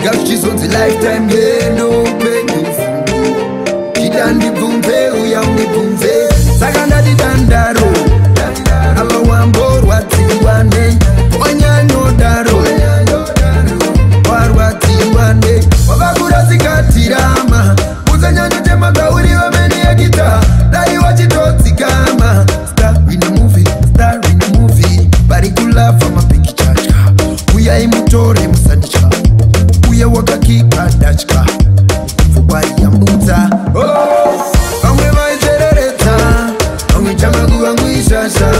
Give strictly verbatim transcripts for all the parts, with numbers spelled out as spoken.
Yakchizonzi lifetime yendo upenyu Chida ndibvunze uya undibvunze Saka ndati dandaro Apa wamborwadziwa nei wanyanyodaro warwadziwa nei wakakura zikatirama uzanyanyotema gauri wameni yegita dai wachitodzikama star in a movie star in a movie bari kulava mapikichacha uya imutore musandicha uya wakakika dachka pfungwa yambudza oh vamwe vaizerereta vamwe chamagu vangu ishasha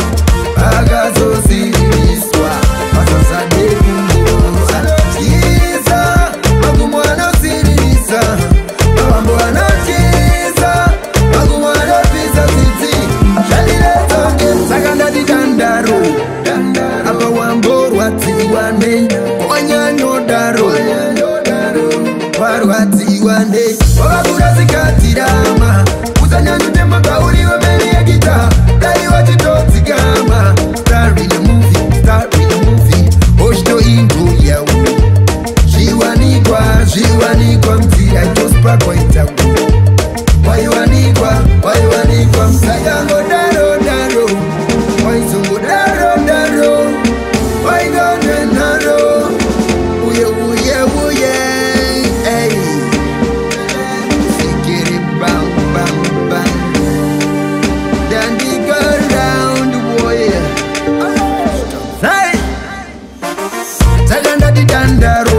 akazosiriswa masasadekuza chiza magumo anosirisa mavambo anochiza magumo anopisa tsitsi zvandiretonge saka ndati dandaro apa wamborwadziwa nei wanyanyodaro warwadziwa nei wakakura zikatirama uzanyanyotema gauri wemeni yegita dai wachitodzikama star in a movie star in a movie oshto ingo yau zviwanikwa zviwanikwa mzira itospakwa itaku waiwanikwa waiwanikwa msayangodaro daro waizongodaro daro waigonenaro uye uye uye ey sikiri bang bang bang dandy go round boy hey saka ndati dandaro